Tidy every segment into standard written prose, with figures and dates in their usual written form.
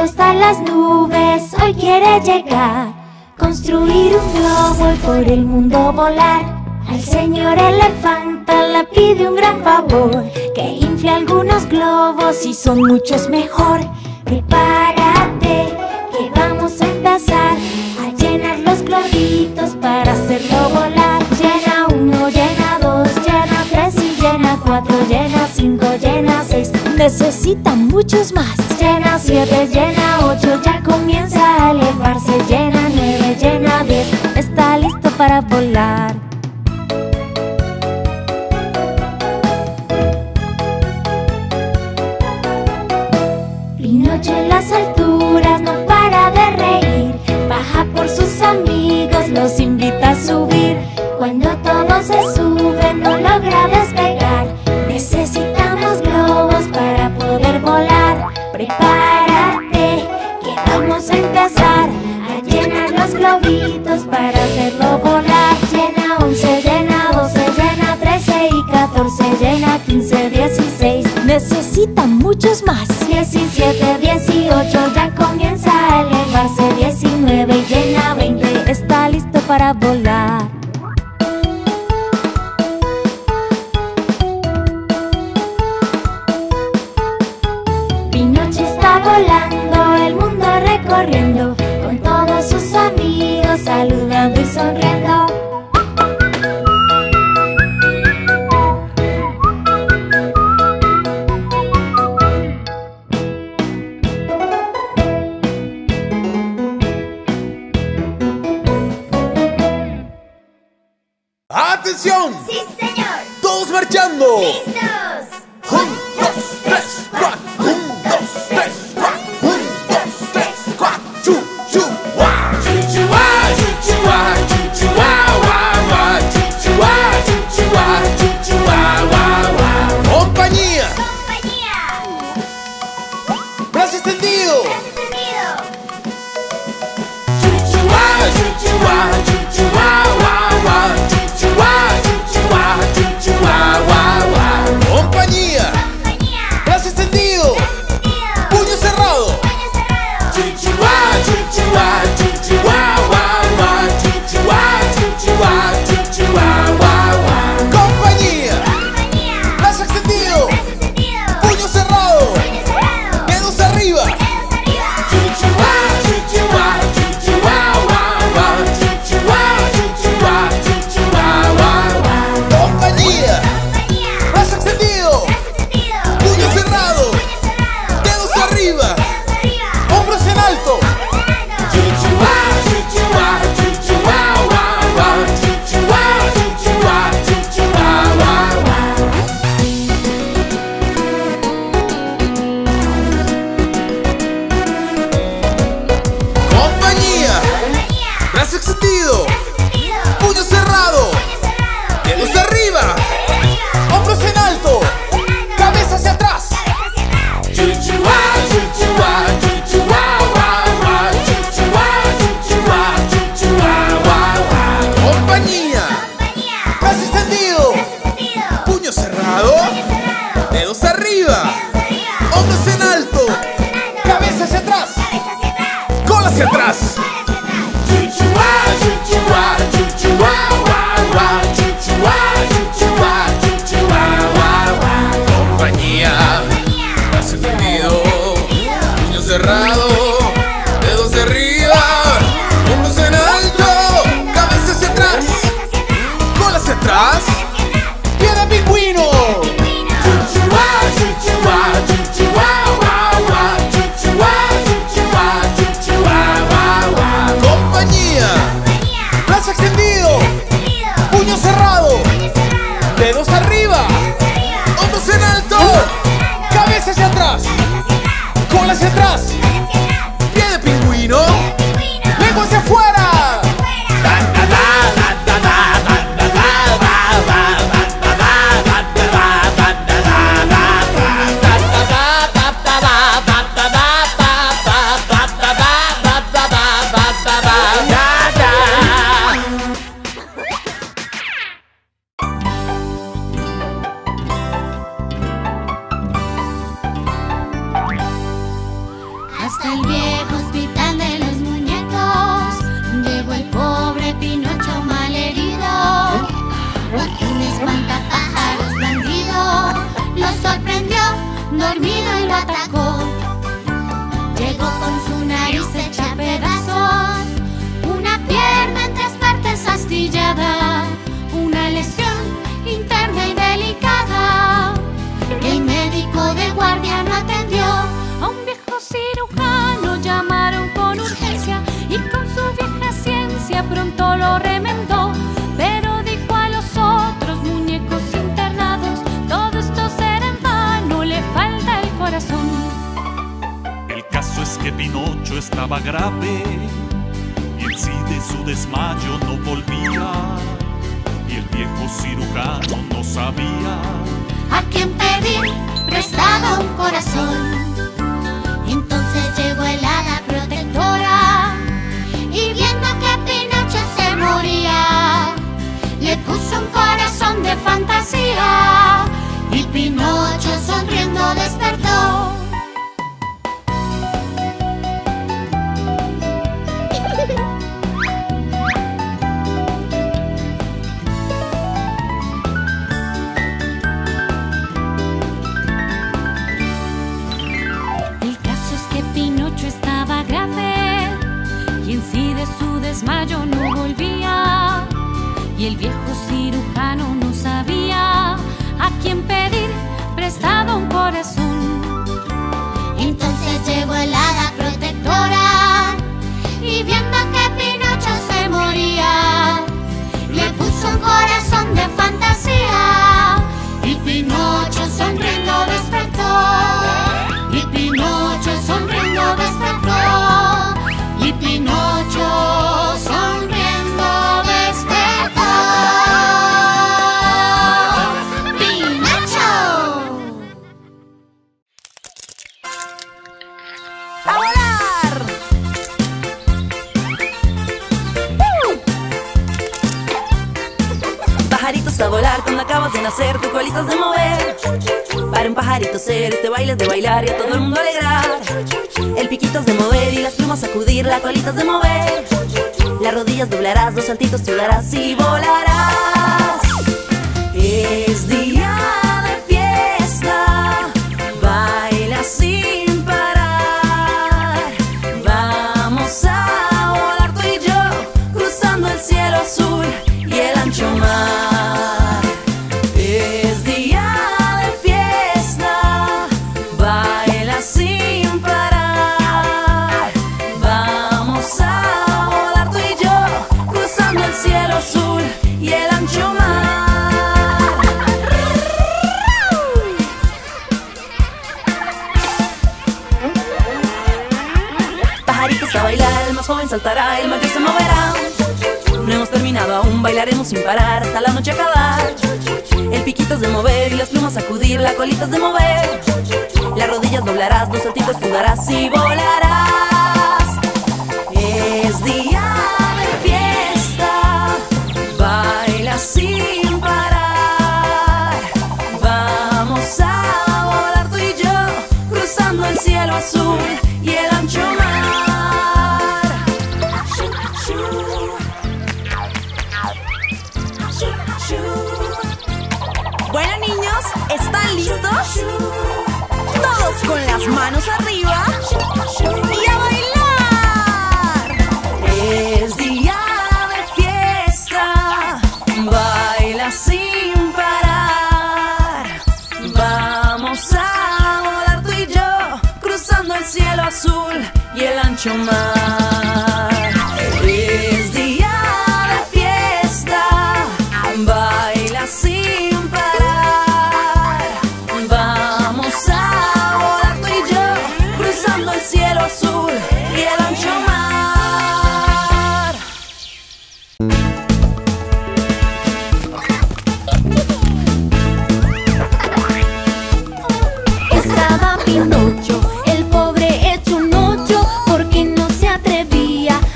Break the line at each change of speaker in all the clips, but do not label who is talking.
Pinocho está en las nubes, hoy quiere llegar, construir un globo y por el mundo volar. Al señor elefanta le pide un gran favor, que infle algunos globos y son muchos mejor. Prepárate, que vamos a empezar a llenar los globitos para hacerlo volar. Llena uno, llena dos, llena tres y llena cuatro, llena cinco, llena seis. Necesita muchos más. Llena siete, llena ocho, ya comienza a elevarse. Llena nueve, llena 10, está listo para volar. Pinocho en las alturas no para de reír, baja por sus amigos, los invita a subir. Cuando todos se suben no logra despegar, necesitamos globos para poder volar. Prepárate, que vamos a empezar a llenar los globitos para hacerlo volar. Llena 11, llena 12, llena 13 y 14, llena 15, 16. Necesita muchos más. 17, 18, ya comienza a elevarse. 19 y llena 20, está listo para volar. Pinocho está volando, el mundo recorriendo, con todos sus amigos saludando y sonriendo.
¡Atención!
¡Sí, señor!
¡Todos marchando!
¡Listos!
1, 2, 3, 4. 1, 2, 3, 4. 1, 2, 3, 4. Chu, chu, wa. Chu, chu, wa, chu, chu, wa, chu, chu, wa, wa, wa. Chu, chu, wa, chu, chu, wa, chu, chu, wa, wa, wa. ¡Compañía!
¡Compañía!
¡Brazo extendido!
¡Brazo extendido!
Chu, chu, wa, chu, chu, wa, chu, chu, wa, wa, wa. Chu, chu, wa, chu, chu, wa, chu, chu, wa, wa, wa. ¡Compañía!
¡Compañía!
¡Brazo extendido!
¡Brazo extendido!
¡Puño cerrado!
¡Puño cerrado!
Chuchuá, chuchuá, chuchuá, guau, guau. Chuchuá, chuchuá, chuchuá, guau, guau. ¡Compañía!
¡Compañía!
¡Brazo extendido!
¡Brazo extendido!
¡Puño cerrado!
¡Puño cerrado!
¡Dedos arriba!
¡Dedos arriba!
Chuchuá, chuchuá, chuchuá, guau, guau. Chuchuá, chuchuá, chuchuá, guau, guau. ¡Compañía!
¡Compañía!
¡Brazo extendido!
¡Brazo extendido!
¡Puño cerrado!
¡Puño cerrado!
¡Dedos arriba!
¡Dedos arriba!
¡Hombros en alto! Chuchuá, chuchuá, chuchuá, guau, guau. Chuchuá, chuchuá, chuchuá, guau, guau. ¡Compañía!
¡Compañía!
¡Brazo extendido!
¡Brazo extendido!
¡Puño cerrado!
¡Puño cerrado!
¡Dedos arriba!
¡Dedos arriba!
¡Hombros en alto! ¡Cabeza hacia atrás!
¡Cabeza hacia atrás!
Chuchuá, chuchuá, chuchuá, guau, guau. Chuchuá, chuchuá, chuchuá, guau, guau. ¡Compañía!
¡Compañía!
¡Brazo extendido!
¡Brazo extendido!
¡Puño cerrado!
¡Puño cerrado!
¡Dedos arriba!
¡Dedos arriba!
¡Hombros en alto!
¡Hombros en alto!
¡Cabeza hacia atrás!
¡Cabeza hacia atrás!
¡Cola hacia atrás!
¡Cola hacia atrás!
Chuchuá, chuchuá, chuchuá, guau, guau. Chuchuá, chuchuá, chuchuá, guau, guau. Compañía, brazo extendido, puño cerrado, dedos de arriba, hombros en alto, cabeza hacia atrás, cola hacia atrás, pie de pingüino. Chuchuá, chuchuá, chuchuá, guau, guau. Chuchuá, chuchuá, chuchuá, guau, guau. Compañía, brazo extendido, puño cerrado, dedos arriba, hombros en alto, cabeza hacia atrás, cola hacia atrás, pie de pingüino, lengua hacia afuera.
Hasta el atacó. Llegó con su nariz hecha pedazos, una pierna en 3 partes astillada, una lesión interna y delicada. El médico de guardia no atendió. A un viejo cirujano llamaron con urgencia y con su vieja ciencia pronto lo remendó. Pero dijo a los otros muñecos internados: todo esto será en vano, le falta el corazón.
El caso es que Pinocho estaba grave y en sí de su desmayo no volvía. Y el viejo cirujano no sabía
¿A quién pedir prestado un corazón? Entonces llegó el hada protectora y viendo que Pinocho se moría, le puso un corazón de fantasía y Pinocho sonriendo despertó. Desmayo no volvía y el viejo cirujano no sabía a quién pedir prestado un corazón. Entonces llegó el hada protectora y viendo que Pinocho se moría, le puso un corazón de fantasía y Pinocho sonriendo despertó. Y Pinocho sonriendo despertó. Y Pinocho sonriendo despertó. ¡Pinocho!
¡A volar! Pajaritos a volar cuando acabas de nacer, tu colita de mover. Para un pajarito ser, este baile es de bailar y a todo el mundo alegrar. El piquito es de mover y las plumas sacudir, la colita es de mover. Las rodillas doblarás, 2 saltitos te darás y volarás. Es día de fiesta, baila sin parar. Vamos a volar tú y yo, cruzando el cielo azul y el ancho mar. Es día de fiesta, baila sin parar. Vamos a volar tú y yo, cruzando el cielo azul y el ancho mar. Pajaritos a bailar, el más joven saltará, el mayor se moverá. No hemos terminado aún, bailaremos sin parar hasta la noche acabar. El piquito es de mover y las plumas sacudir, la colita es de mover. Las rodillas doblarás, 2 saltitos tú darás y volarás. Es día de fiesta, baila sin parar. Vamos a volar tú y yo, cruzando el cielo azul y el ancho mar. Bueno, niños, ¿están listos? Todos con las manos arriba y a bailar. Es día de fiesta, baila sin parar. Vamos a volar tú y yo, cruzando el cielo azul y el ancho mar. Es día de fiesta, baila sin parar. Vamos a volar tú y yo, cruzando el cielo azul y el ancho mar.
Estaba Pinocho, el pobre hecho un ocho, porque no se atrevía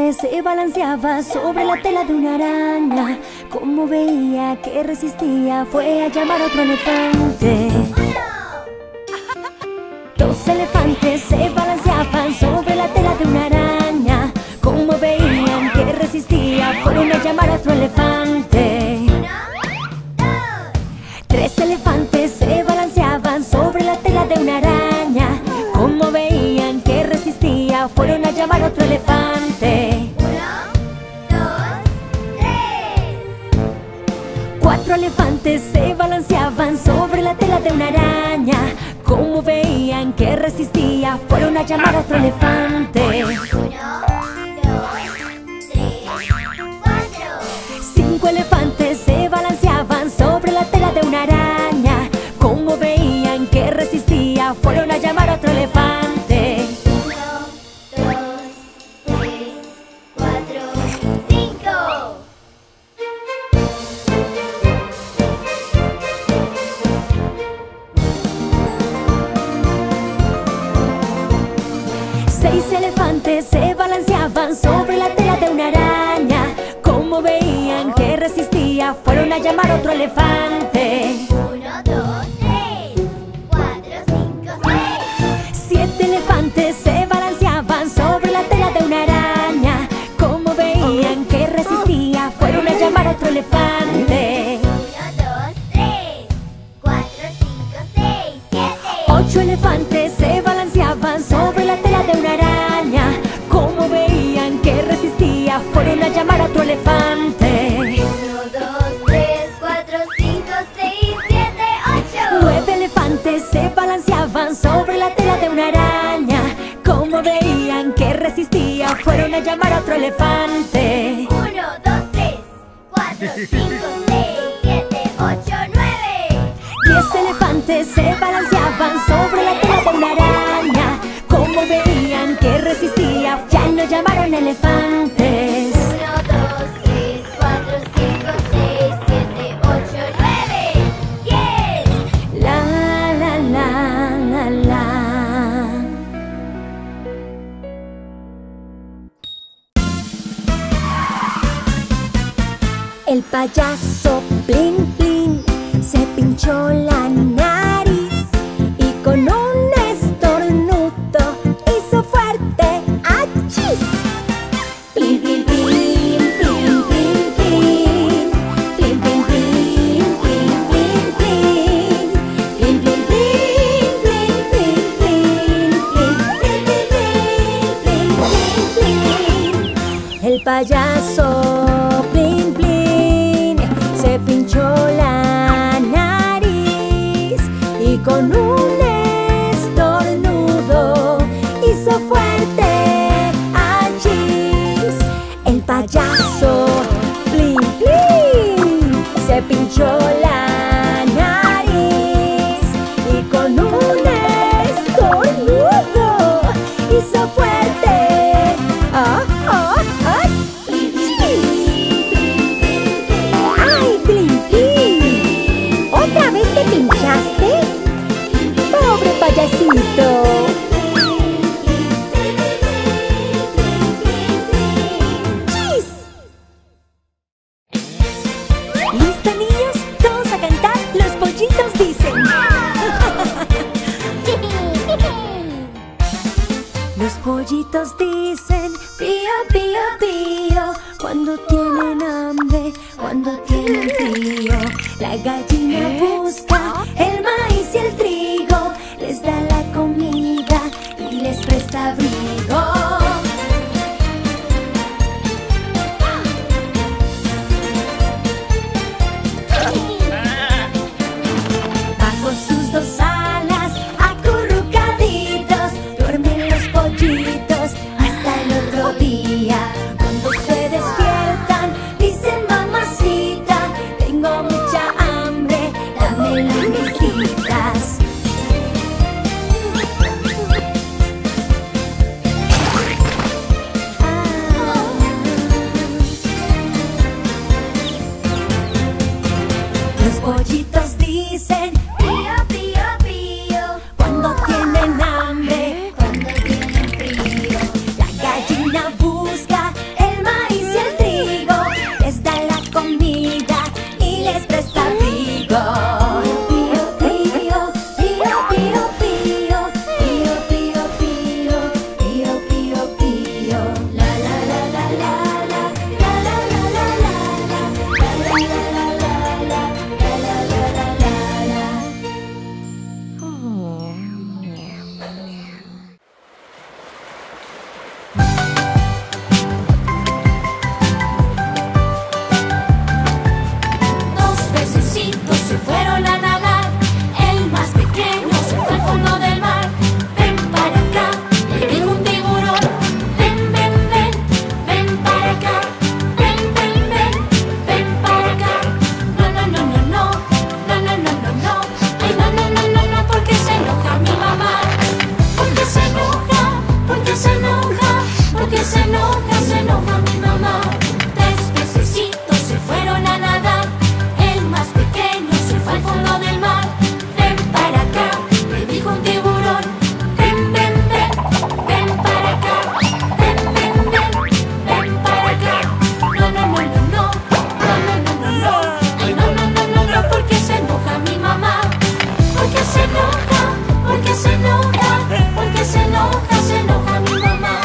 elefante se balanceaba sobre la tela de una araña. Como veía que resistía, fue a llamar a otro elefante. Dos elefantes se balanceaban sobre la tela de una araña. Como veían que resistía, fueron a llamar a otro elefante. Tres elefantes se balanceaban sobre la tela de una araña. Como veían que resistía, fueron a llamar a otro elefante.
1, 2, 3.
Cuatro elefantes se balanceaban sobre la tela de una araña. Como veían que resistía, fueron a llamar a otro elefante.
1, 2, 3, 4.
Cinco elefantes se balanceaban sobre la tela de una araña. Como veían que resistía, fueron a llamar a otro elefante.
1, 2, 3, 4, 5.
Seis elefantes se balanceaban sobre la tela de una araña. Como veían que resistía, fueron a llamar a otro elefante.
1, 2, 3, 4, 5, 6.
Siete elefantes se balanceaban sobre la tela de una araña. Como veían que resistía, fueron a llamar a otro elefante.
1, 2, 3, 4, 5, 6, 7.
Ocho elefantes se balanceaban sobre la tela de una araña. Como veían que resistía, fueron a llamar a otro elefante.
1, 2, 3, 4, 5, 6, 7, 8.
Nueve elefantes se balanceaban sobre la tela de una araña. Como veían que resistía, fueron a llamar a otro elefante.
1, 2, 3, 4, 5, 6, 7, 8, 9.
10 elefantes se balanceaban sobre la tela de una araña. Como veían que resistía, ya no llamaron elefantes.
1, 2, 3, 4, 5, 6, 7, 8, 9, 10.
La la la la la. El payaso Plin Plin se pinchó la nariz y con un estornudo hizo fuerte ¡achis! Plin Plin Plin, Plin Plin Plin, Plin Plin Plin, Plin Plin Plin, Plin Plin Plin, Plin Plin Plin, Plin Plin Plin. El payaso Plin Plin se pinchó la nariz y con un estornudo hizo fuerte ¡achis! El payaso Plin Plin se pinchó la nariz y con un estornudo hizo fuerte ¡ay, Plin Plin! ¿Otra vez te pinchaste? ¡Pobre payasito! ¡Chis! ¿Listos, niños? Todos a cantar. Los pollitos dicen. Los pollitos dicen pío, pío, pío cuando tienen hambre, cuando tienen frío. La gallina busca el maíz y el trigo, les da la comida y les presta abrigo. Bajo sus dos alas, acurrucaditos, duermen los pollitos hasta el otro día. Cuando se despiertan, dicen mamacita, tengo mucha hambre, dame las misitas. Los pollitos dicen
Pío, pío, pío.
cuando tienen hambre,
Cuando tienen frío.
la gallina busca comida y les presta abrigo. Pío, pío, pío, pío, pío, pío, pío, pío, pío, pío, pío. La la la la la la, la la la la la, la la la la la, la la la la la. Dos pececitos se fueron a nadar. El más pequeño se fue al fondo del mar. Ven para acá, le dijo un tiburón. Ven, ven, ven, ven para acá. Ven, ven, ven, ven para acá. No, no, no, no, no, no, no, no, no, no. Ay, no, no, no, no, no, porque se enoja mi mamá. Porque se enoja, porque se enoja, porque se enoja mi mamá. Tres pececitos se fueron a nadar. El más pequeño se fue al fondo del mar. Ven para acá, le dijo un tiburón. Ven, ven, ven, ven para acá. Ven, ven, ven, ven para acá. No, no, no, no, no, no, no, no, no, no. Ay, no, no, no, no, no, porque se enoja mi mamá. Porque se enoja, porque se enoja, porque se enoja mi mamá.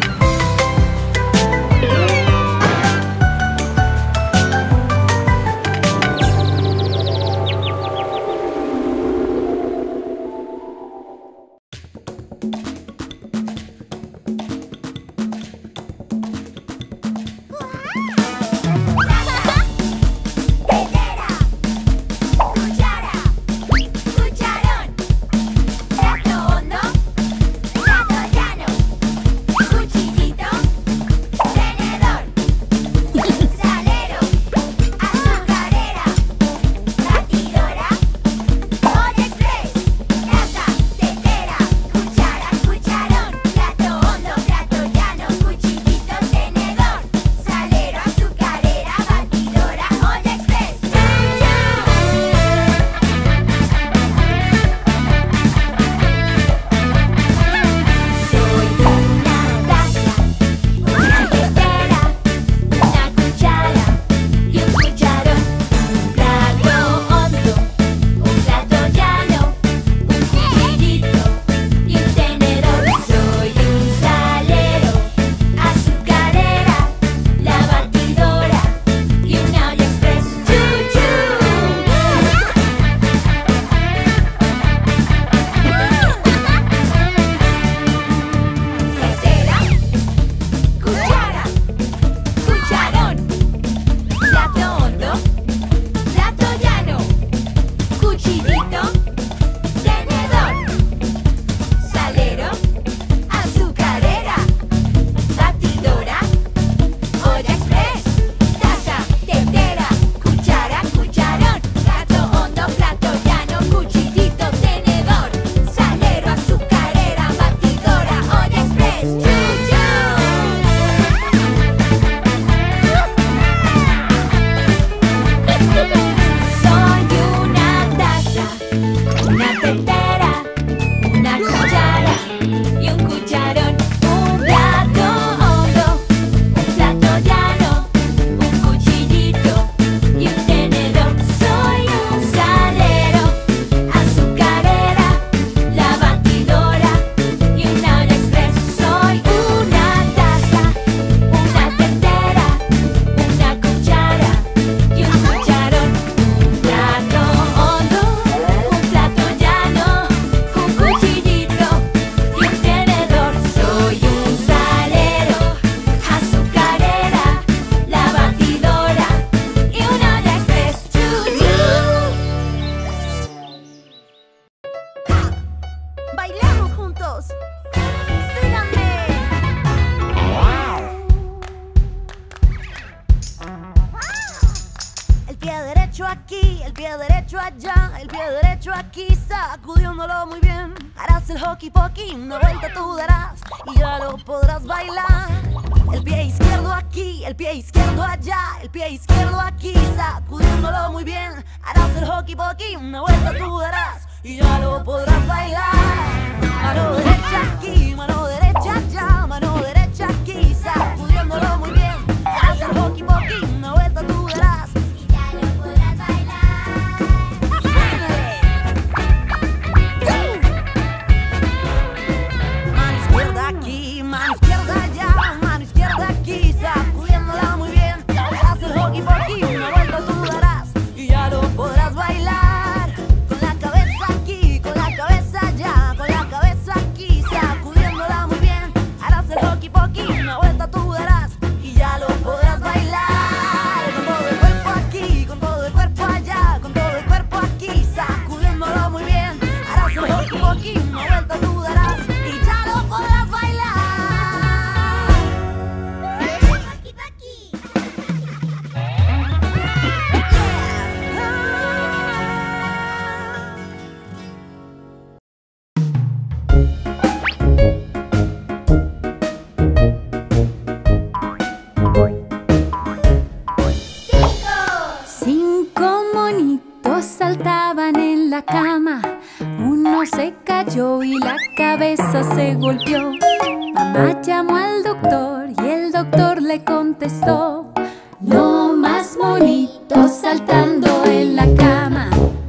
Tetera, cuchara, cucharón, plato hondo, plato llano, cuchillito, tenedor, salero, azucarera, batidora, olla express, taza, tetera, cuchara, cucharón, plato hondo, plato llano, cuchillito, tenedor, salero, azucarera, batidora, olla express. Soy una taza, una tetera, una cuchara y un cucharón, un plato hondo, un plato llano, un cuchillito y un tenedor. Soy un salero, azucarera, la batidora y una olla express. ¡Chu, Tetera, cuchara, cucharón, plato hondo, plato llano, cuchillito, tenedor, salero, azucarera, batidora, olla express, taza, tetera, cuchara, cucharón, plato hondo, plato llano, cuchillito, tenedor, salero, azucarera, batidora, olla express. Soy una taza, una tetera, una cuchara y un cucharón, un plato hondo, un plato llano, un cuchillito y un tenedor. Soy un salero, azucarera, la batidora y una olla express. Soy una taza, una tetera, una cuchara y un cucharón, un plato hondo, un plato llano, un cuchillito y un tenedor. Soy un salero, azucarera, la batidora y una olla express.
¡Bailamos juntos! ¡Síganme! El pie derecho aquí, el pie derecho allá, el pie derecho aquí, sacudiéndolo muy bien. Harás el hockey pokey, una vuelta tú darás y ya lo podrás bailar. El pie izquierdo aquí, el pie izquierdo allá, el pie izquierdo aquí, sacudiéndolo muy bien. Harás el hockey pokey, una vuelta tú darás y ya lo podrás bailar. Mano derecha aquí, mano derecha allá, mano derecha aquí, sacudiéndolo muy bien. Harás el hockey pokey, una vuelta tú darás
monitos saltaban en la cama. Uno se cayó y la cabeza se golpeó. Mamá llamó al doctor y el doctor le contestó: no más monitos saltando en la cama.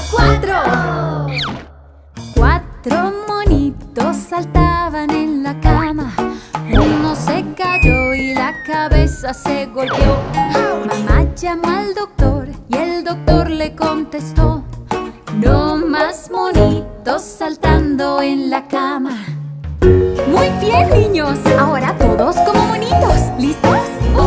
Cuatro monitos saltaban en la cama. Uno se cayó y la cabeza se golpeó. Mamá llamó al doctor y el doctor le contestó: no más monitos saltando en la cama. Muy bien, niños, ahora todos como monitos. ¿Listos?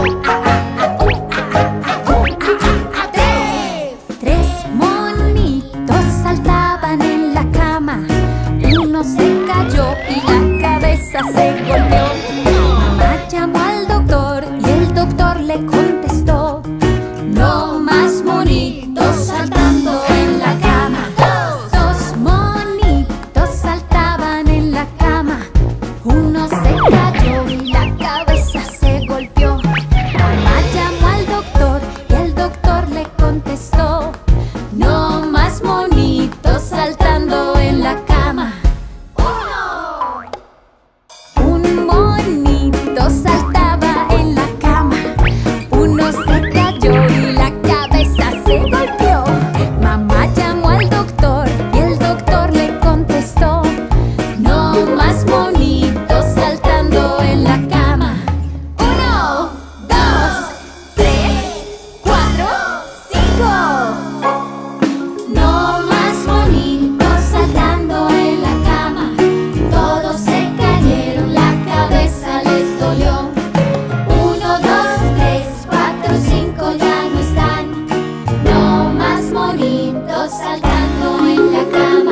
Tres monitos saltaban en la cama. Uno se cayó y la cabeza se golpeó. Mamá llamó al doctor y el doctor le contestó: no más monitos saltando en la cama. Dos monitos saltaban en la cama. Uno se cayó y la cabeza se golpeó. Mamá llamó al doctor y el doctor le contestó: no más monitos saltando en la cama. Un monito saltaba en la cama. Uno se cayó y la cabeza se golpeó. Mamá llamó al doctor y el doctor le contestó: no más monitos saltando en la cama. 1, 2, 3, 4, 5. No más monitos saltando en la cama. Todos se cayeron, la cabeza les dolió. 1, 2, 3, 4, 5 ya no están. No más monitos saltando en la cama.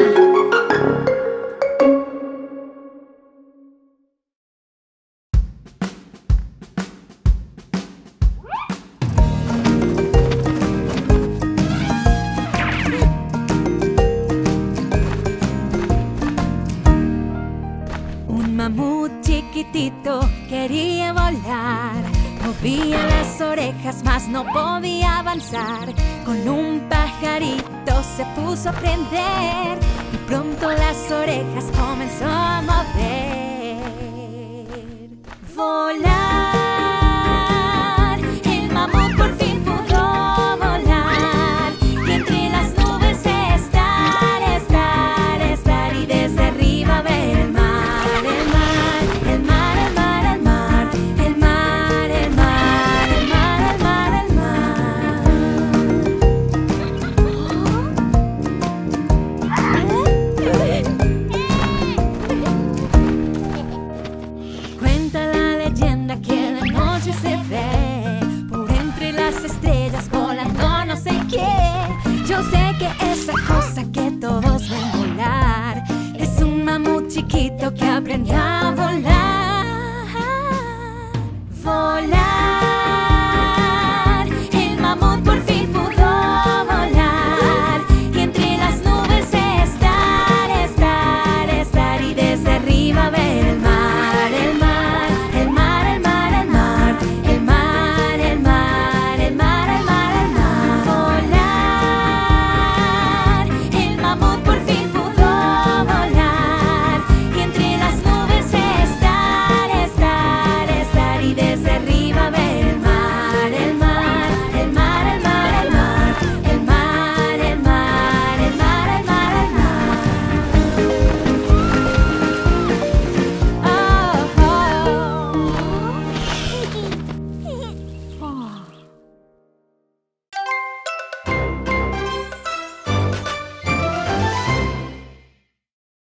Un mamut chiquitito quería volar. Movía las orejas, mas no podía avanzar. Con un pajarito se puso a aprender y pronto las orejas comenzó a mover. Volar, el mamut por fin pudo volar. Y entre las nubes estar, estar, estar. Y desde arriba ver el mar, el mar, el mar, el mar, el mar. El mar, el mar, el mar, el mar, el Cuenta la leyenda que de noche se ve por entre las estrellas volando no sé qué. Yo sé que esa cosa que todos ven volar es un mamut chiquito que aprendió a volar. Volar.